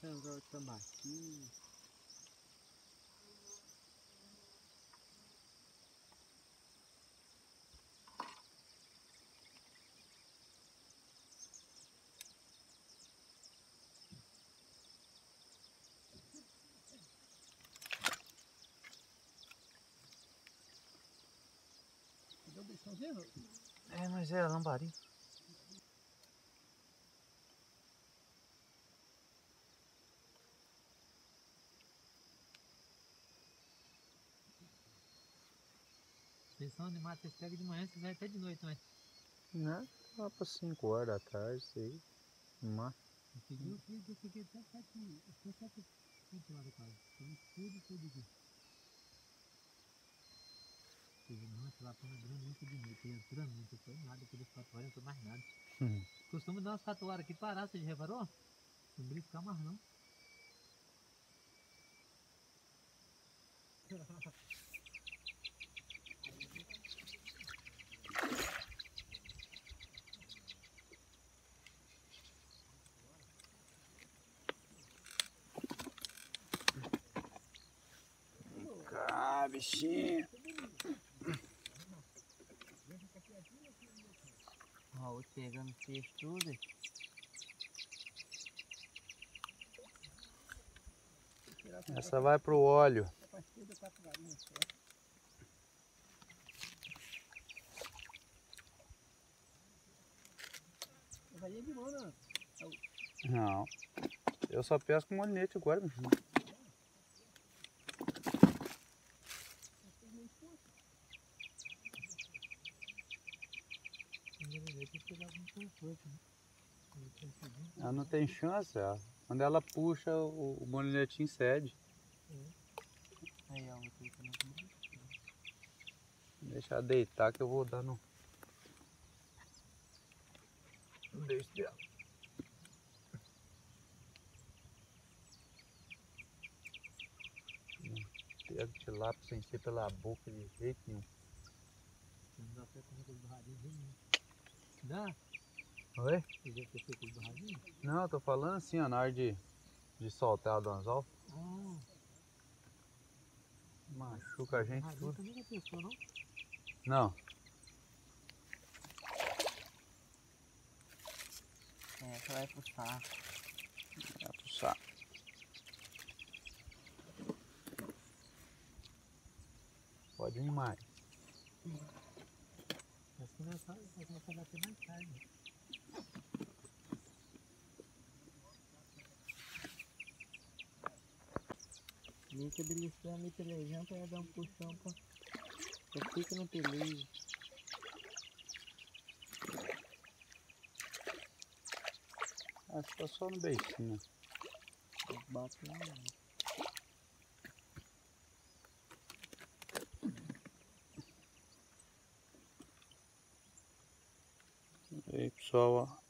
anzol de tambaqui. Cadê o bichãozinho? É, mas é lambari. Vocês são animados, vocês pegam de manhã, vocês vão até de noite, mas... Né? Lá para 5 horas da tarde, isso aí. Mas... Eu fiquei até 7 horas quase. Então tudo aqui. Nossa, lá foi entrando muito de noite, entrando muito, foi nada, aqueles 4 horas não foi mais nada. Costuma dar umas 4 horas aqui parar, você já reparou? Não brinca mais não. Ah, bichinho. Raul pegando peixe tudo. Essa vai pro óleo. Não. Eu só pesco com molinete agora, bichinho. Ela não tem chance, ó. Quando ela puxa, o molinetinho cede. Aí, ó, deixa ela deitar que eu vou dar no... Não deixa dela. Não pego tilápia sem ser pela boca de jeito nenhum. Não dá pra comer com os barradinhos nenhum. Dá? Oi? Você já fez com os barradinhos? Não, eu tô falando assim, ó, na hora de soltar do anzol. Ah. Machuca a gente Barradinho tudo. também não pescou, não? Não. Essa vai pro saco. Vai pro saco. Pode vir mais. Vai começar a bater mais tarde. Meio que beliscando meio pelejando pra dar um puxão pra fica no pelejo. Acho que tá só no beicinho. Bate lá. E aí, pessoal, ó.